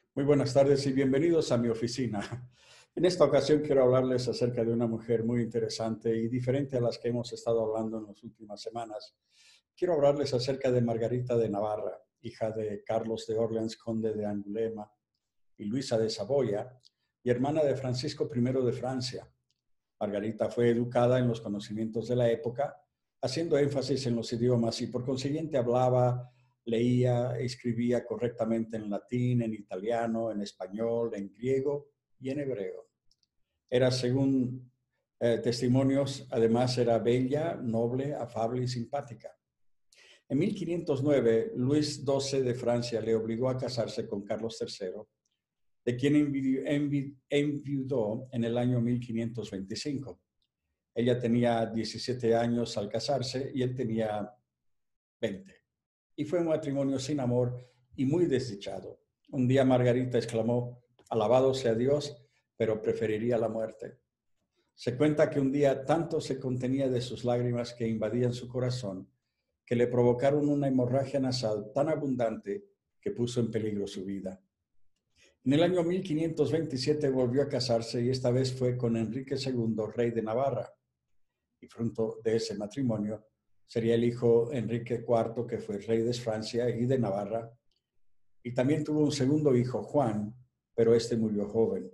Muy buenas tardes y bienvenidos a mi oficina. En esta ocasión quiero hablarles acerca de una mujer muy interesante y diferente a las que hemos estado hablando en las últimas semanas. Quiero hablarles acerca de Margarita de Navarra, hija de Carlos de Orleans, conde de Angulema, y Luisa de Saboya, y hermana de Francisco I de Francia. Margarita fue educada en los conocimientos de la época, haciendo énfasis en los idiomas y por consiguiente hablaba, leía e escribía correctamente en latín, en italiano, en español, en griego y en hebreo. Era, según testimonios, además era bella, noble, afable y simpática. En 1509, Luis XII de Francia le obligó a casarse con Carlos III, de quien enviudó en el año 1525. Ella tenía 17 años al casarse y él tenía 20. Y fue un matrimonio sin amor y muy desdichado. Un día Margarita exclamó: "Alabado sea Dios, pero preferiría la muerte". Se cuenta que un día tanto se contenía de sus lágrimas que invadían su corazón, que le provocaron una hemorragia nasal tan abundante que puso en peligro su vida. En el año 1527 volvió a casarse y esta vez fue con Enrique II, rey de Navarra. Y fruto de ese matrimonio sería el hijo Enrique IV, que fue rey de Francia y de Navarra, y también tuvo un segundo hijo, Juan, pero este murió joven.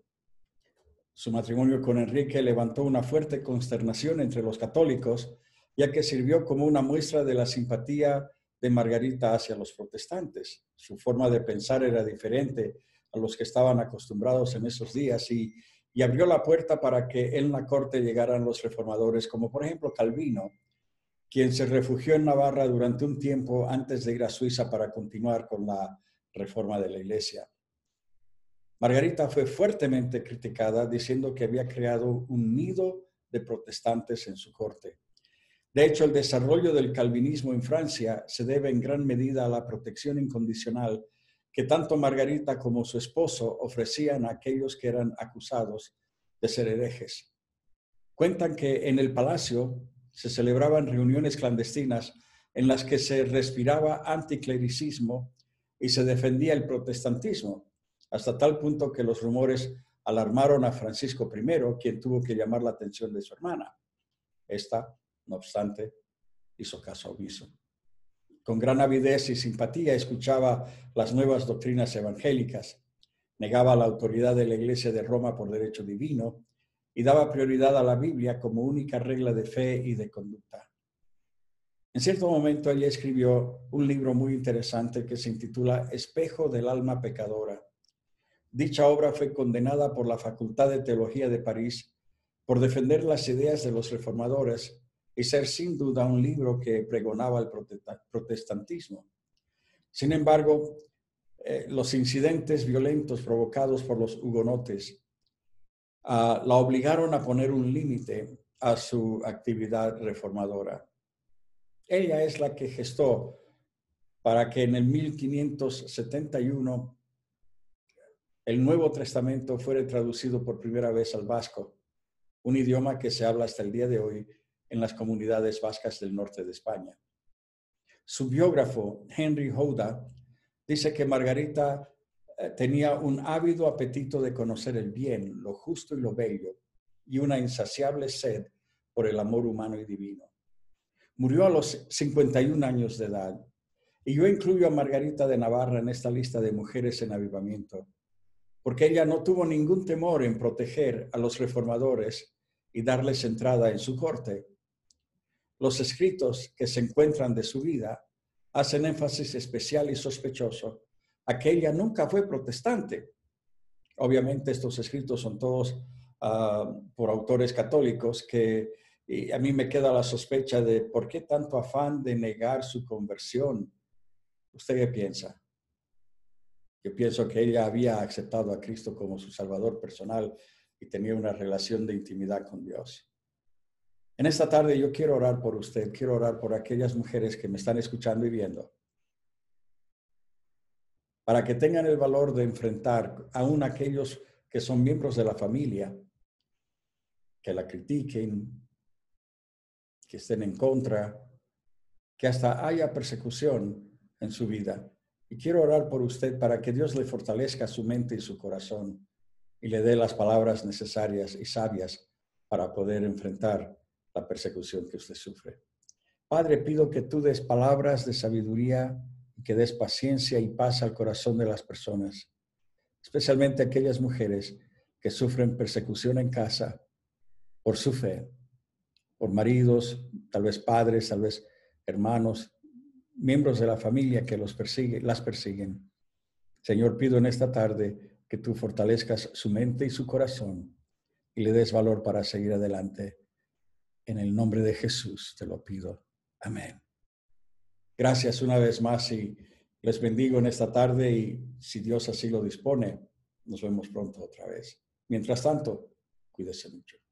Su matrimonio con Enrique levantó una fuerte consternación entre los católicos, ya que sirvió como una muestra de la simpatía de Margarita hacia los protestantes. Su forma de pensar era diferente a los que estaban acostumbrados en esos días y abrió la puerta para que en la corte llegaran los reformadores, como por ejemplo Calvino, quien se refugió en Navarra durante un tiempo antes de ir a Suiza para continuar con la reforma de la Iglesia. Margarita fue fuertemente criticada, diciendo que había creado un nido de protestantes en su corte. De hecho, el desarrollo del calvinismo en Francia se debe en gran medida a la protección incondicional que tanto Margarita como su esposo ofrecían a aquellos que eran acusados de ser herejes. Cuentan que en el palacio se celebraban reuniones clandestinas en las que se respiraba anticlericismo y se defendía el protestantismo, hasta tal punto que los rumores alarmaron a Francisco I, quien tuvo que llamar la atención de su hermana. Esta, no obstante, hizo caso omiso. Con gran avidez y simpatía escuchaba las nuevas doctrinas evangélicas, negaba la autoridad de la Iglesia de Roma por derecho divino y daba prioridad a la Biblia como única regla de fe y de conducta. En cierto momento ella escribió un libro muy interesante que se intitula Espejo del alma pecadora. Dicha obra fue condenada por la Facultad de Teología de París por defender las ideas de los reformadores y ser sin duda un libro que pregonaba el protestantismo. Sin embargo, los incidentes violentos provocados por los hugonotes la obligaron a poner un límite a su actividad reformadora. Ella es la que gestó para que en el 1571 el Nuevo Testamento fuera traducido por primera vez al vasco, un idioma que se habla hasta el día de hoy en las comunidades vascas del norte de España. Su biógrafo, Henry Houda, dice que Margarita tenía un ávido apetito de conocer el bien, lo justo y lo bello, y una insaciable sed por el amor humano y divino. Murió a los 51 años de edad, y yo incluyo a Margarita de Navarra en esta lista de mujeres en avivamiento, porque ella no tuvo ningún temor en proteger a los reformadores y darles entrada en su corte. Los escritos que se encuentran de su vida hacen énfasis especial y sospechoso a que ella nunca fue protestante. Obviamente estos escritos son todos por autores católicos y a mí me queda la sospecha de por qué tanto afán de negar su conversión. ¿Usted qué piensa? Yo pienso que ella había aceptado a Cristo como su Salvador personal y tenía una relación de intimidad con Dios. En esta tarde yo quiero orar por usted, quiero orar por aquellas mujeres que me están escuchando y viendo, para que tengan el valor de enfrentar aún aquellos que son miembros de la familia, que la critiquen, que estén en contra, que hasta haya persecución en su vida, Y quiero orar por usted para que Dios le fortalezca su mente y su corazón y le dé las palabras necesarias y sabias para poder enfrentar la persecución que usted sufre. Padre, pido que tú des palabras de sabiduría y que des paciencia y paz al corazón de las personas, especialmente aquellas mujeres que sufren persecución en casa por su fe, por maridos, tal vez padres, tal vez hermanos, miembros de la familia que las persiguen. Señor, pido en esta tarde que tú fortalezcas su mente y su corazón y le des valor para seguir adelante. En el nombre de Jesús te lo pido. Amén. Gracias una vez más y les bendigo en esta tarde y si Dios así lo dispone, nos vemos pronto otra vez. Mientras tanto, cuídese mucho.